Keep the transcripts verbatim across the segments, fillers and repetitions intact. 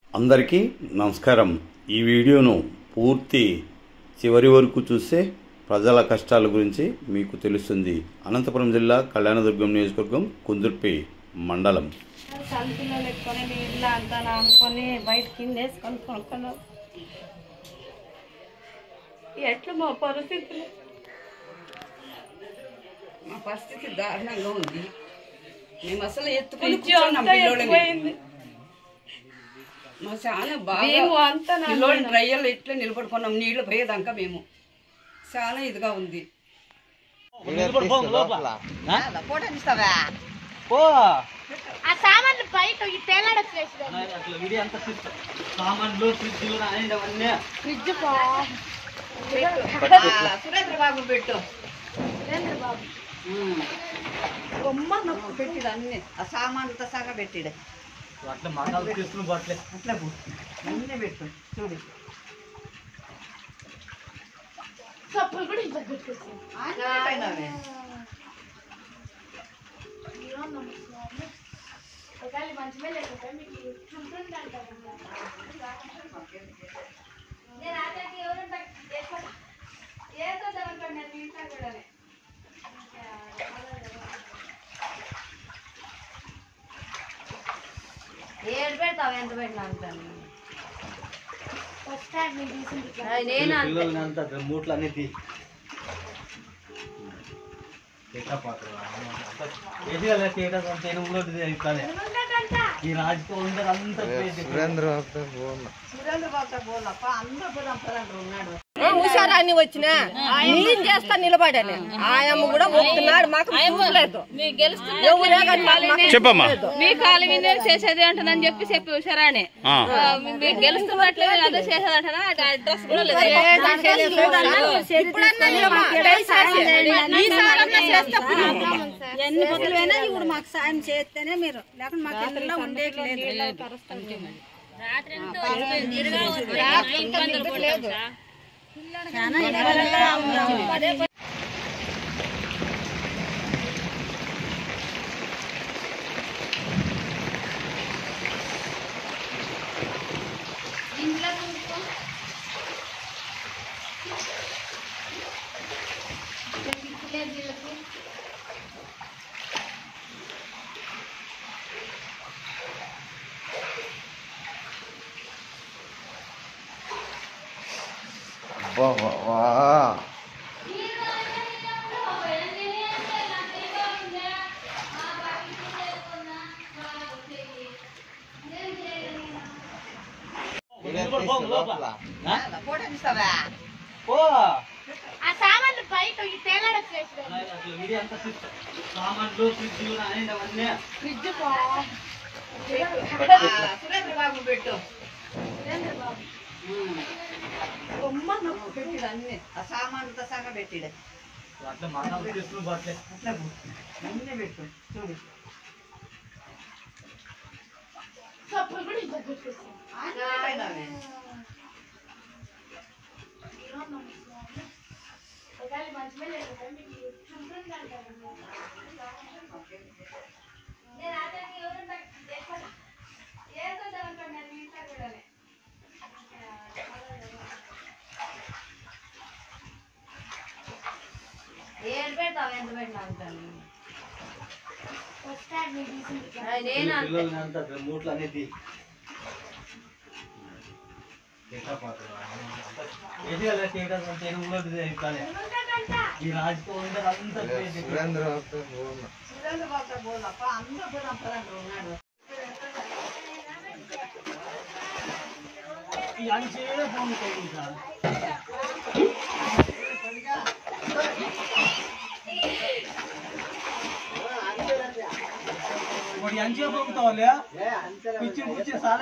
అందరికీ నమస్కారం. ఈ వీడియోను పూర్తి చివరి వరకు చూస్తే ప్రజల కష్టాల గురించి మీకు తెలుస్తుంది. అనంతపురం జిల్లా కళ్యాణదుర్గం నియోజకవర్గం కుందుర్పి మండలం. పిల్లలు ఎత్తుకొని నీళ్ళు అంతా నానుకొని బయట కింద వేసుకొని కొనుక్కున్నాం. ఎట్లా మా పరిస్థితి? మా పరిస్థితి దారుణంగా ఉంది. మేము అసలు ఎత్తుకొని మా చాలా బాగా డ్రైయర్లు ఇట్లా నిలబడుకున్నాం. నీళ్లు పోయేదాకా మేము చాలా ఇదిగా ఉంది. సురేంద్ర బాబు పెట్టు బొమ్మ నొప్పు పెట్టిడు అన్ని ఆ సామాన్లతో సగా పెట్టిడు. అట్లా అట్లా అన్నీ పెట్టు చూడు. ఏడు పెడతావు ఎంత పెట్టినా అంటాను నేను మూట్లు అనేది ఈ రాజకీయ సురేంద్ర హుషారాన్ని వచ్చినా నేను చేస్తా నిలబడాను. ఆయమ్మ కూడా ఒప్పుతున్నాడు. మాకు లేదు చెప్పమ్మా మీ కాలు మీద చేసేది అంటుందని చెప్పి చెప్పి హుషారాని మీరు గెలుస్తున్నట్లేదు అదే చేసేది అంటున్నా అడ్రస్ కూడా లేదు. ఎన్ని పొద్దులైనా ఇప్పుడు మాకు సాయం చేస్తేనే మీరు లేకుండా మాకు ఇతరులో ఉండేది లేదు. చాలా ఇబ్బందిగా ఉన్నాము. సురేంద్ర బాబు పెట్టు బొమ్మ నొప్పు పెట్టిడు అన్ని ఆ సామాన్లతో సగా పెట్టిడు. అట్లా అన్నీ పెట్టు చూడు. ఏడు పెడతావు ఎంత పెట్టినా అంటాను మూట్లు అనేది ఈ రాజకీయ సురేంద్ర సురేంద్ర బాబు బోలప్ప అందరూ ఉన్నాడు. అంచే పంపుతావులే పిచ్చి పిచ్చి సాలే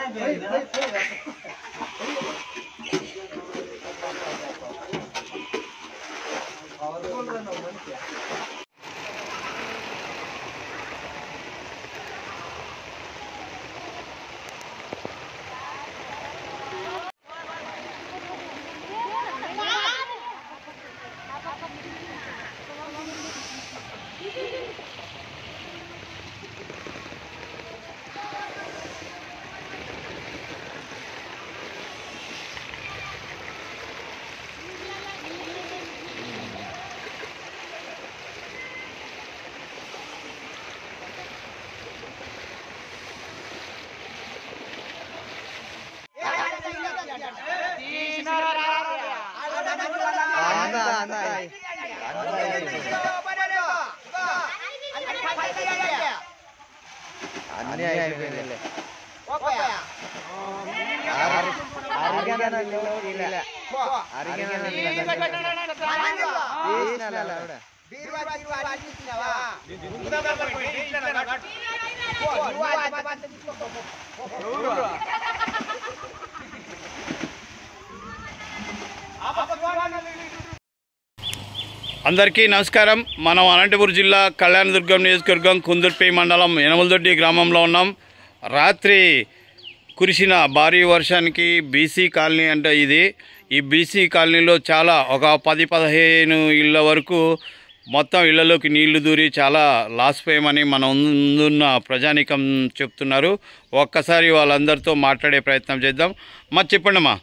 అందరికీ నమస్కారం. మనం అనంతపురం జిల్లా కళ్యాణదుర్గం నియోజకవర్గం కుందుర్పి మండలం యనమలదొడ్డి గ్రామంలో ఉన్నాం. రాత్రి కురిసిన భారీ వర్షానికి బీసీ కాలనీ అంటే ఇది ఈ బీసీ కాలనీలో చాలా ఒక పది పదిహేను ఇళ్ళ వరకు మొత్తం ఇళ్లలోకి నీళ్లు దూరి చాలా లాస్ పోయామని మన ముందున్న ప్రజానీకం చెప్తున్నారు. ఒక్కసారి వాళ్ళందరితో మాట్లాడే ప్రయత్నం చేద్దాం. మా చెప్పండి అమ్మా.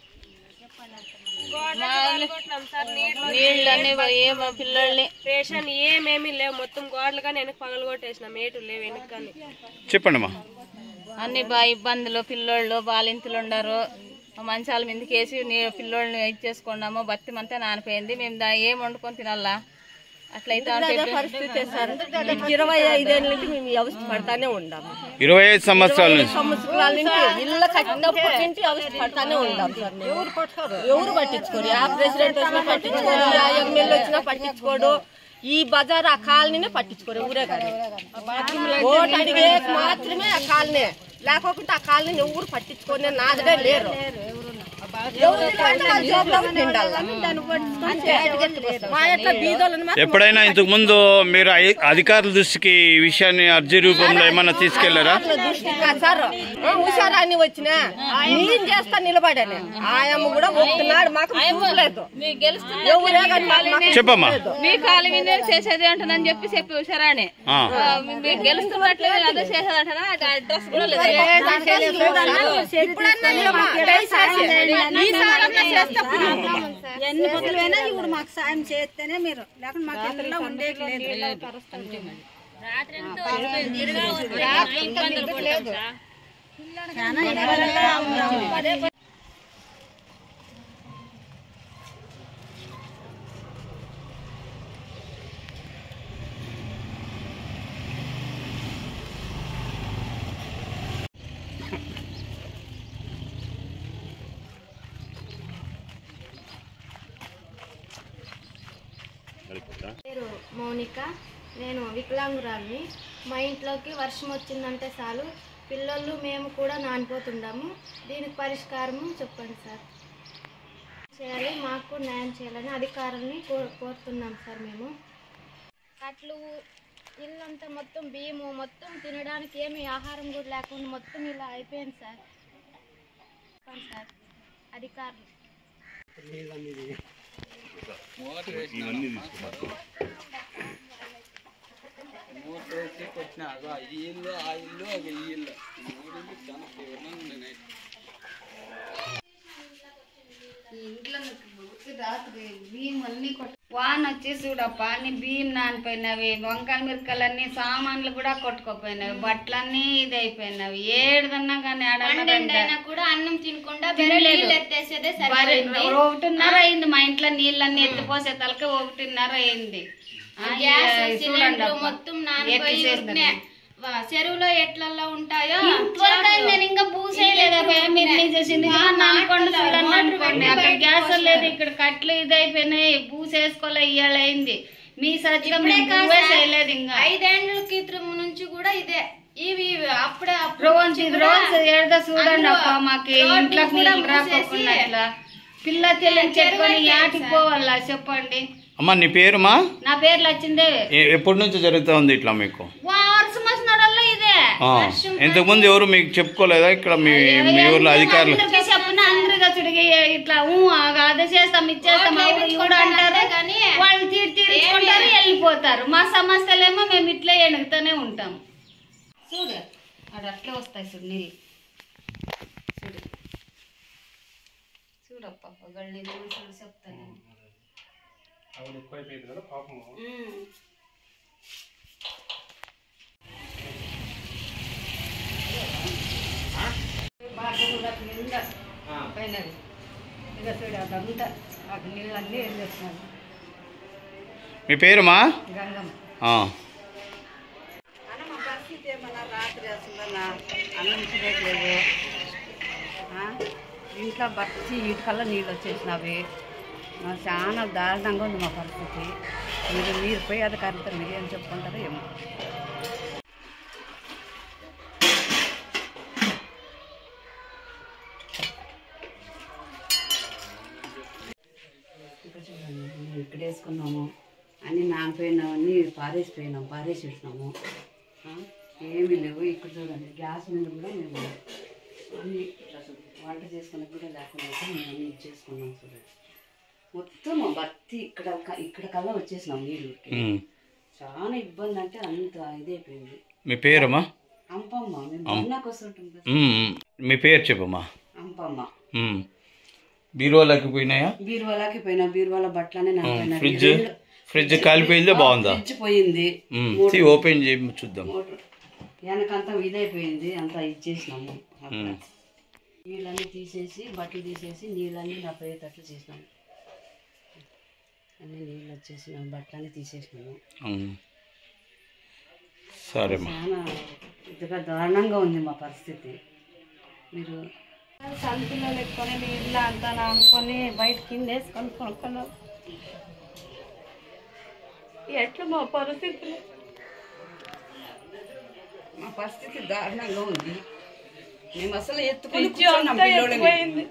నీళ్ళని ఏమో పిల్లల్ని రేషన్ ఏమేమి లేవు, మొత్తం గోడలు కానీ వెనక పగలు కొట్టేసిన మేటు లేవు వెనక కానీ. చెప్పండి అమ్మా. అన్ని బాగా ఇబ్బందులు, పిల్లోళ్ళు బాలింతలు ఉండరు, మంచాల మీదకేసి నీ పిల్లోళ్ళని ఇచ్చేసుకున్నాము. బత్తిమంతా నానిపోయింది, మేము దా ఏం వండుకొని తినాలా అట్లయితే పరిస్థితి సార్. ఇరవై ఐదేళ్ళ నుంచి మేము అవస్థ పడతానే ఉన్నాము. ఇరవై ఐదు సంవత్సరాల నుంచి సంవత్సరాల నుంచి ఇళ్ళ కట్టినప్పటి నుంచి అవస్థ పడతానే ఉంటాం సార్. ఎవరు పట్టుకోరు, ఎవరు పట్టించుకోరు. ఆ ప్రెసిడెంట్ వచ్చినా పట్టించుకోడు, ఆ ఎమ్మెల్యే వచ్చినా పట్టించుకోడు. ఈ బజార్ ఆ కాలనీనే పట్టించుకోరు ఎవరే కానీ. ఓటు అడిగే మాత్రమే ఆ కాలనీ, లేకపోతే ఆ కాలనీ ఎవరు పట్టించుకోనే నాదడే లేరు. ఎప్పుడైనా ఇంతకు ముందు మీరు అధికారుల దృష్టికి ఈ విషయాన్ని అర్జీ రూపంలో ఏమన్నా తీసుకెళ్లారా? సార్ హుషారాన్ని వచ్చినా నేను చేస్తా నిలబడాను. ఆయమ్మ కూడా ఒప్పుతున్నాడు, మాకు లేదు. చెప్పమ్మా. మీ కాలు మీద చేసేది అంటుందని చెప్పి చెప్పి హుషారాని మీరు గెలుస్తున్నట్లు అదే చేసేది అంటున్నా. అడ్రస్ కూడా లేదు. ఎన్ని పొద్దులైనా ఇప్పుడు మాకు సాయం చేస్తేనే మీరు, లేకుండా మాకు ఎక్కడ ఉండేది లేదు. పేరు మౌనిక. నేను వికలాంగురాల్ని. మా ఇంట్లోకి వర్షం వచ్చిందంటే చాలు పిల్లలు మేము కూడా నానిపోతుండాము. దీనికి పరిష్కారము చెప్పండి సార్. చేయాలి, మాకు న్యాయం చేయాలని అధికారుల్ని కో కోరుతున్నాం సార్. మేము కట్లు ఇల్లంతా మొత్తం బియ్యము మొత్తం తినడానికి ఏమి ఆహారం కూడా లేకుండా మొత్తం ఇలా అయిపోయింది సార్. చెప్పండి సార్ అధికారులు. వాన వచ్చి చూడప్ప అన్ని బియ్యం నానిపోయినవి, వంకాయ మిరకలన్నీ సామాన్లు కూడా కొట్టుకోపోయినవి, బట్టలన్నీ ఇది అయిపోయినవి. ఏడుదన్నా కానీ కూడా అన్నం తినకుండా ఒకటిన్నర అయింది. మా ఇంట్లో నీళ్ళన్నీ ఎత్తిపోసే తలకి ఒకటిన్నర అయింది. మొత్తం చెరువులో ఎట్లల్లో ఉంటాయో నేను ఇంకా పూసేయలేదు. అక్కడ గ్యాస్ లేదు, ఇక్కడ కట్లు ఇది అయిపోయినాయి, పూసేసుకోలే ఇయ్యాల అయింది. మీ సత్యం చేయలేదు. ఇంకా ఐదేళ్ల క్రితం నుంచి కూడా ఇదే ఇవి అప్పుడే రోజు రోజు ఏదో చూడండి అప్ప, మాకు ఇంట్లో నీళ్ళు రాకుండా పిల్ల తెల్లని చెప్పుకొని యాటికి పోవాలా చెప్పండి. అమ్మా నీ పేరుమా? నా పేరు లచ్చిందేవి. ఎప్పటి నుంచి జరుగుతూ ఉంది ఇట్లా మీకు? వర్షం వచ్చినడల్లా ఇదే. ఇంతకు ముందు ఎవరు మీకు చెప్పుకోలేదా ఇక్కడ మీ మీ ఊర్లో అధికారులు? చెప్పిన అందరిగా చుడిగి ఇట్లా అదే చేస్తాం ఇచ్చేస్తాం కూడా అంటారు, వాళ్ళు తీరు తీర్చుకుంటారు వెళ్ళిపోతారు. మా సమస్యలేమో మేము ఇట్లా ఎనుగుతూనే ఉంటాం. చూడు అది అట్లే వస్తాయి చూడు నీళ్ళు. చూడు చూడప్ప గళ్ళి చూడు చెప్తాను. మీ పేరుమా? పరిస్థితి ఏమన్నా రాత్రి అసలు నా అన్నం తినట్లేదు. ఇంట్లో బట్టి ఇటుకల్లా నీళ్ళు వచ్చేసినవి. మాకు చాలా దారుణంగా ఉంది మా పరిస్థితి. మీరు మీరు పోయి అధికారులతో మీరు ఏం చెప్పుకుంటారో ఏమో. ఇక్కడ వేసుకున్నాము అన్నీ నానిపోయినామన్నీ పారేసిపోయినాం పారేసేసినాము. ఏమీ లేవు. ఇక్కడ చూడండి గ్యాస్ మీద కూడా మేము అన్నీ వంట చేసుకునే కూడా లేకుండా మేము అన్నీ చేసుకున్నాం. చూడండి మొత్తం భర్తీ ఇక్కడ ఇక్కడ కల్లా వచ్చేసినాం నీళ్ళు. చాలా ఇబ్బంది అంటే అంత ఇదైపోయింది. మీ పేరమ్మా? అంపమ్మ. మేము అన్నకు వస్తుంటాం. మీ పేరు చెప్పమ్మా? అంపమ్మ. బీరువాలకి పోయినాయా? బీరువాలకి పోయినా. బీరువాల బట్టలనే నాకు ఫ్రిడ్జ్ ఫ్రిడ్జ్ కాలిపోయిందా? బాగుందా? ఫ్రిడ్జ్ పోయింది. ఓపెన్ చేయి చూద్దాం. వెనకంతా ఇదైపోయింది. అంతా ఇచ్చేసినాము. నీళ్ళన్నీ తీసేసి బట్టలు తీసేసి నీళ్ళన్నీ నా పోయేటట్లు చేసినాము. అన్నీ నీళ్ళు వచ్చేసినాము. బట్టలన్నీ తీసేసినాము. సరే. చాలా ఇదిగా దారుణంగా ఉంది మా పరిస్థితి. మీరు సంతిలో పెట్టుకొని నీళ్ళు అంతా నానుకొని బయట కింద వేసుకొని కొనుక్కున్నాం. ఎట్లా మా పరిస్థితి? మా పరిస్థితి దారుణంగా ఉంది. మేము అసలు ఎత్తుకొని కూర్చున్నాం పిల్లోడిని.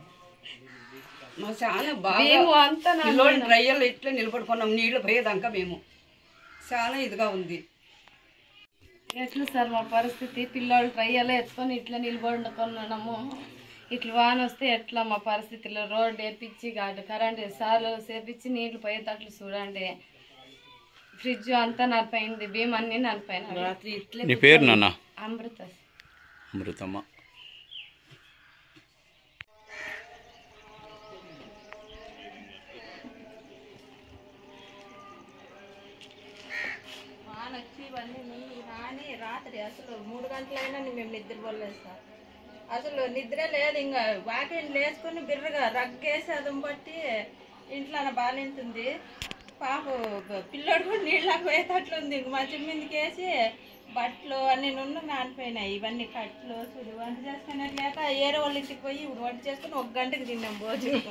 మా చాలా బాగా పిల్లోడిని డ్రైయర్లో ఇట్లా నిలబడుకున్నాం నీళ్ళు పోయేదాకా. మేము చాలా ఇదిగా ఉంది. ఎట్లా సార్ మా పరిస్థితి? పిల్లలు ట్రయ్యలో ఎత్తుకొని ఇట్లా నిలబడుకున్నాము. ఇట్లా వాన వస్తే ఎట్లా మా పరిస్థితిలో? రోడ్డు వేపించి గాడి కరెంట్ సార్లు సేపించి నీళ్లు పోయేటట్లు చూడండి. ఫ్రిడ్జ్ అంతా నడిపోయింది. బియ్యం అన్నీ నడిపోయినా. రాత్రి ఇట్లా. నీ పేరు నాన్న? అమృత. అమృతమ్మ. వాన వచ్చి ఇవన్నీ ముందు రాని రాత్రి అసలు మూడు గంటలైనా మేము నిద్రపోలేదు సార్. అసలు నిద్ర లేదు. ఇంకా వాకింగ్ లేసుకొని బిర్రగా రగ్గేసి అదం బట్టి ఇంట్లో బాలింతుంది. పాప పిల్లోడు కూడా నీళ్ళకి పోయేటట్లుంది. ఇంక మంచి మీదకి వేసి బట్టలు అన్నీ నుండి నానిపోయినాయి. ఇవన్నీ కట్లు చూడు వంట చేసుకునేట్లేక ఏరే వాళ్ళ ఇంటికి పోయి ఇప్పుడు వంట చేసుకుని ఒక గంటకి తిన్నాం భోజనం.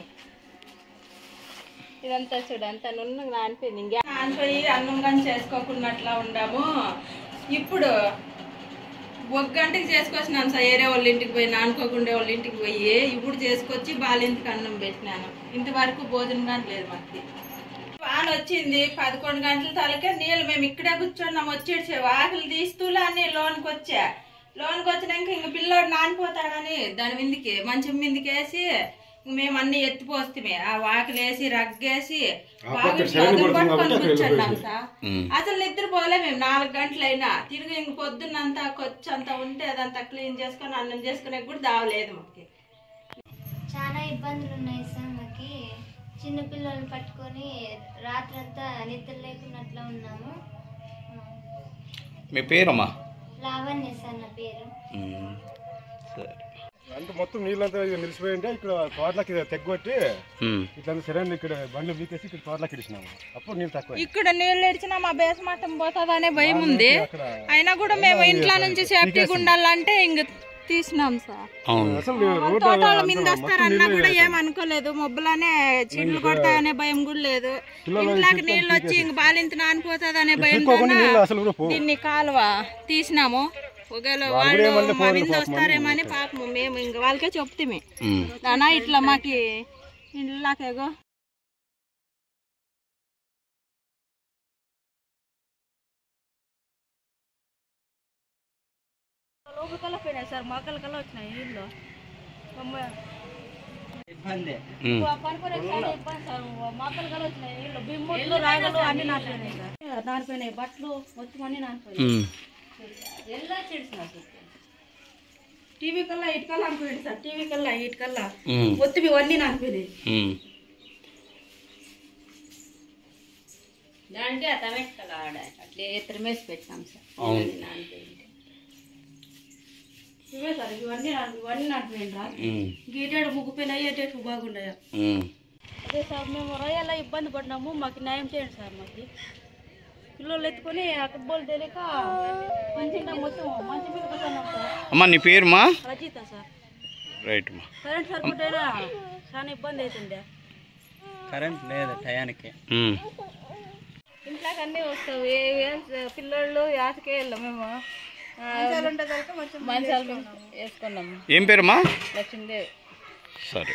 ఇదంతా చూడు అంతా నున్న నానిపోయింది. ఇంకా నానిపోయి అన్నం కానీ చేసుకోకున్నట్లా ఉండాము. ఇప్పుడు ఒక గంటకి చేసుకొచ్చినాం సార్. ఏరే వాళ్ళ ఇంటికి పోయి నానుకోకుండా వాళ్ళ ఇంటికి పోయి ఇప్పుడు చేసుకొచ్చి బాలింటికి అన్నం పెట్టినాను. ఇంతవరకు భోజనం కానీ లేదు మాకు. వాన వచ్చింది పదకొండు గంటల తలకే నీళ్ళు మేము ఇక్కడే కూర్చున్నాం. వచ్చేసే ఆకలి తీస్తూలే అన్ని లోనికి వచ్చా. లోనికి వచ్చినాక ఇంక పిల్లోడు నానిపోతాడని దాని మీదకి మంచం మీదకి వేసి మేము అన్ని ఎత్తిపోస్తే ఆ వాకిలు వేసి రగ్గేసి పట్టుకొని కూర్చున్నాం సార్. అసలు నిద్రపోలే మేము. నాలుగు గంటలైనా తిరిగి ఇంక పొద్దున్నంతా కొచ్చి అంతా ఉంటే అదంతా క్లీన్ చేసుకొని అన్నం చేసుకునే కూడా దావలేదు మాకు. చాలా ఇబ్బందులు ఉన్నాయి సార్. మాకి చిన్నపిల్లలు పట్టుకొని రాత్రంతా నిద్ర లేకున్నట్లు ఉన్నాము. మీ పేరమ్మా? లావణ్య సార్ నా పేరు. అంటే మొత్తం నీళ్ళంతా నిలిచిపోయి ఉంటే ఇక్కడ తోటలకి తెగ్గొట్టి ఇట్లా సరైన ఇక్కడ బండ్లు వీకేసి ఇక్కడ తోటలకి ఇడిచినాము. అప్పుడు నీళ్ళు తక్కువ. ఇక్కడ నీళ్ళు ఇడిచినా మా బేస్ మట్టం పోతుంది అనే భయం ఉంది. అయినా కూడా మేము ఇంట్లో నుంచి సేఫ్టీగా ఉండాలంటే ఇంక తీసినాం సార్. తోటల మీద వస్తారన్నా కూడా ఏమనుకోలేదు. మొబ్బులనే చీట్లు కొడతాయనే భయం కూడా లేదు. ఇంట్లోకి నీళ్ళు వచ్చి ఇంక బాలింత నానిపోతుంది అనే భయంతో దీన్ని కాలువ తీసినాము. ఒకవేళ వాళ్ళు మా మీద వస్తారేమని పాపం మేము ఇంక వాళ్ళకే చెప్తామే నానా ఇట్లా మాకి ఇంట్లోకేగో లోపల పోయినాయి సార్. మొక్కల కల్లా వచ్చినాయి నీళ్ళు. ఇబ్బంది పనుకునే చాలా ఇబ్బంది సార్. మొక్కల కల్లా వచ్చినాయి నీళ్ళు. బిమ్ములు రాగలు అన్ని నాటిపోయినాయి సార్. నాటిపోయినాయి బట్టలు మొత్తం అన్ని నాటిపోయినాయి. ఎలా చేసినారు టీవీ కల్లా ఇటుకల్లా అనుకోండి సార్. టీవీ కల్లా ఇటుకల్లా ఒత్తివి ఇవన్నీ నానిపోయినాయి. దానికి ఆ టమాటా ఆడ అట్లా ఎత్తురమేసి పెట్టినాం సార్. నానిపోయింది ఇవే సార్. ఇవన్నీ ఇవన్నీ నాటిపోయింది రా. గీటేడు ముగ్గుపోయినాయి. ఏటేటు బాగుండయా. అదే సార్ మేము రొయ్యలా ఇబ్బంది పడినాము. మాకు న్యాయం చేయండి సార్. మాకు పిల్లలు ఎత్తుకొని అక్కడ బోల్ తెలియక మంచిగా మొత్తం మంచి మీద కూర్చున్నాం సార్. అమ్మా నీ పేరుమా? రజిత సార్. రైట్ అమ్మా. కరెంట్ సరిపోతేనా చాలా ఇబ్బంది అవుతుండే. కరెంట్ లేదు టయానికి. ఇంట్లోకి అన్నీ వస్తావు. పిల్లోళ్ళు యాతకే వెళ్ళాం మేము. మంచాలు వేసుకున్నాము. ఏం పేరమ్మా? లక్ష్మీదేవి. సరే.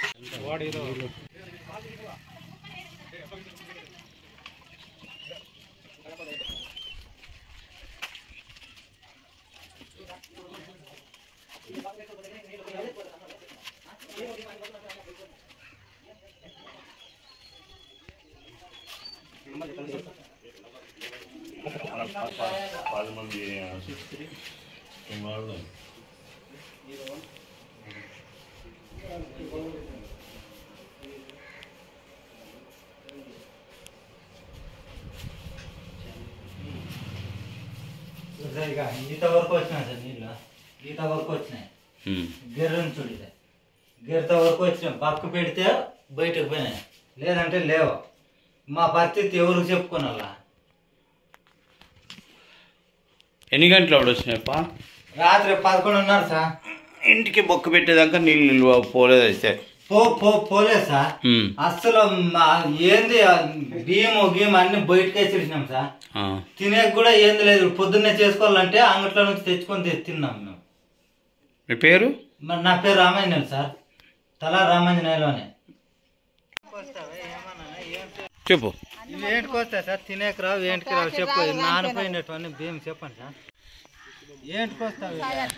పది మంది ఈత వరకు వచ్చినాయి సార్ నీళ్ళు. ఈత వరకు వచ్చినాయి. గెర్రని చూడితే గెర్త వరకు వచ్చినాయి. పక్క పెడితే బయటకు పోయినాయి, లేదంటే లేవు. మా పరిస్థితి ఎవరికి చెప్పుకోనాలా? ఎన్ని గంటలు అప్పుడు వచ్చినాయప్ప? రాత్రి పదకొండున్నర సార్. ఇంటికి బొక్క పెట్టేదాకా నీళ్ళు నిల్వ పోలేదు అయితే? పో పో పోలేదు సార్. అసలు ఏంది బియ్యం గీయం అన్ని బయటకే చేసినాం సార్. తినేకి కూడా ఏంది లేదు. పొద్దున్నే చేసుకోవాలంటే అంగట్లో నుంచి తెచ్చుకొని తిన్నాం మేము. మీ పేరు? నా పేరు రామాంజనేయులు సార్. తలా రామాంజనేయులోనే. చెప్పు. ఇవి ఏంటికి వస్తాయి సార్? తినేకి రావు, ఏంటికి రావు చెప్పు. నానిపోయినటువంటి బియ్యం చెప్పండి సార్. ఏంటికి వస్తావు?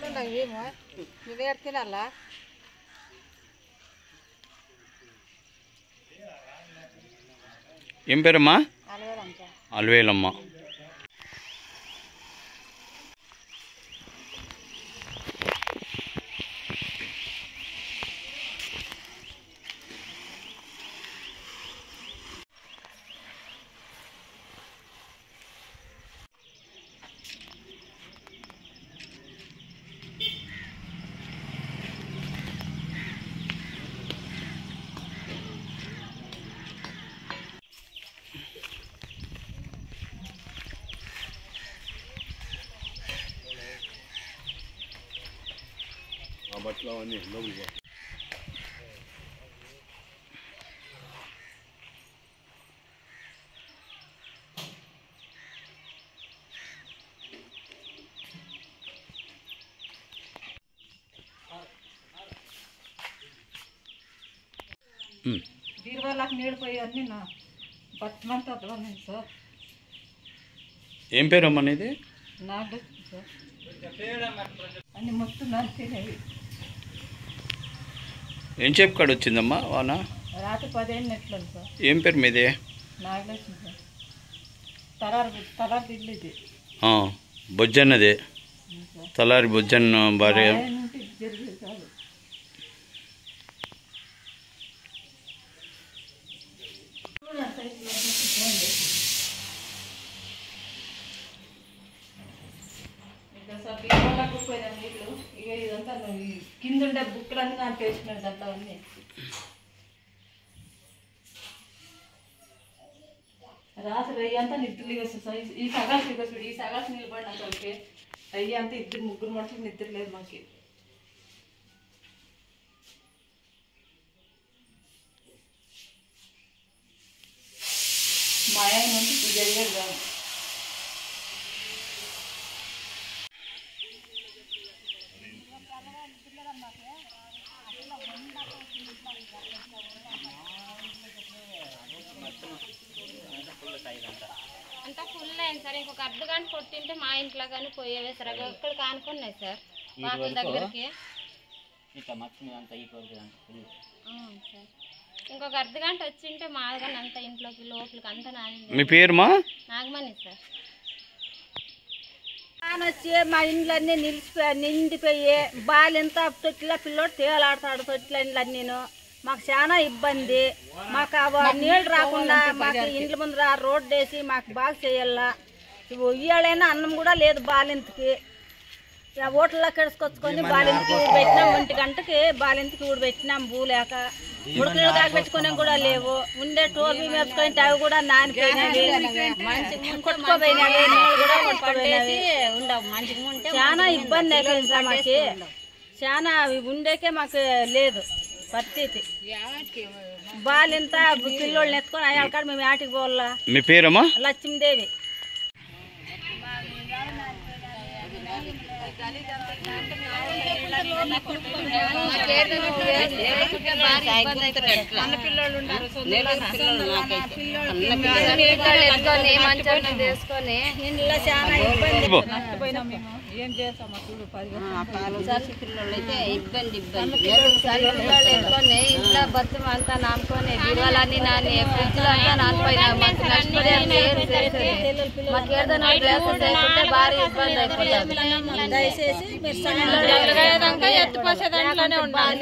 తినాలా? ఏం పేరమ్మా? అలవేలమ్మ. బట్టలు అవన్నీ లోపలికి. బీరువాళ్ళకి నీళ్ళు పోయి అన్నీ నా బట్టమంతా అర్థమైంది సార్. ఏం పేరు అమ్మ అనేది? నాకు సార్ అన్ని మొత్తం నడిచినవి. ఏం చెప్పు కాడ వచ్చిందమ్మా వాన? రాత్రి పదిహేను నెట్లను సార్. ఏం పేరు మీది? నాగలక్ష్మి సార్. తలారి తలారి ఇల్లు ఇది. బొజ్జన్నదే. తలారి బొజ్జన్న భార్య. జరిగేది కాదు. బీరువాళ్ళకు పోయినా నీళ్ళు. ఇక ఇదంతా కింద ఉండే బుక్కులన్నీ నాకు వేసినాడు దాంట్లో అన్నీ. రాత్రి అయ్యి అంతా నిద్రలు వేస్తాయి. ఈ సగాల్సి చూడు, ఈ సగాల్సి నిలబడిన అసలుకి అయ్యి అంతా ఇద్దరు ముగ్గురు మనుషులు నిద్ర లేదు మాకు. మా ఆయన నుంచి ఇప్పుడు జరిగేది కాదు. అంతా ఫుల్ అయింది సార్. ఇంకొక అర్ధ గంట కొట్టింటే మా ఇంట్లో కానీ పోయేవే సార్. అవి ఒక్కడ కానుకున్నాయి సార్ వాటి దగ్గరికి. సార్ ఇంకొక అర్ధ గంట వచ్చింటే మా కానీ అంత ఇంట్లోకి లోపలికి అంతా నాని. మీ పేరుమా? నాగమణి సార్. వచ్చి మా ఇండ్లన్నీ నిలిచిపోయా నిండిపోయి బాలింత తొట్టిలో పిల్లోడు తేలాడతాడు తొట్టిలో నేను. మాకు చాలా ఇబ్బంది. మాకు నీళ్ళు రాకుండా మాకు ఇండ్ల ముందు రోడ్డు వేసి మాకు బాగా చేయాలా. ఇవాళైనా అన్నం కూడా లేదు బాలింతకి. ఓట్లలో కెడుచుకొచ్చుకొని బాలింతకి ఊడి పెట్టినాం. ఒంటి గంటకి బాలింతకి ఊడి పెట్టినాం బూ లేక. ఉడకలు కాగపెట్టుకునే కూడా లేవు. ఉండే టోర్లు మేపుకుంటే అవి కూడా నానిపోయినవి, కొట్టుకోపోయినవి, నీళ్ళు కూడా కొట్టుకోపోయినవి. చాలా ఇబ్బంది అయిపోయింది సార్ మాకు. చాలా ఉండేకే మాకు లేదు పరిస్థితి. బాలింత పిల్లోళ్ళని ఎత్తుకొని అయ్యాక కాడ మేము ఆటికి పోవాలా. మీ పేరమ్మా? లక్ష్మీదేవి. తీసుకొని ఇంట్లో చాలా ఇబ్బంది. ఏం చేస్తాం పిల్లలు అయితే ఇబ్బంది ఇబ్బంది పిల్లలు ఎత్తుకొని ఇంట్లో బతుకు అంతా నానుకొని దివాలన్నీ నాని ఫ్రిడ్జ్ లో అంతా నానిపోయినా మాకు నష్టపడేది మాకు ఏదైనా గ్లాసెస్ అయిపోతే భారీ ఇబ్బంది అయిపోతుంది. దయచేసి ఎత్తుకోసే దాంట్లోనే ఉండాలి.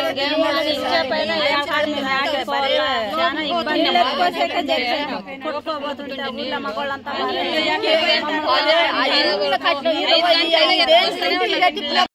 కొట్టుకోబోతుంటే ఊళ్ళో మగవాళ్ళంతా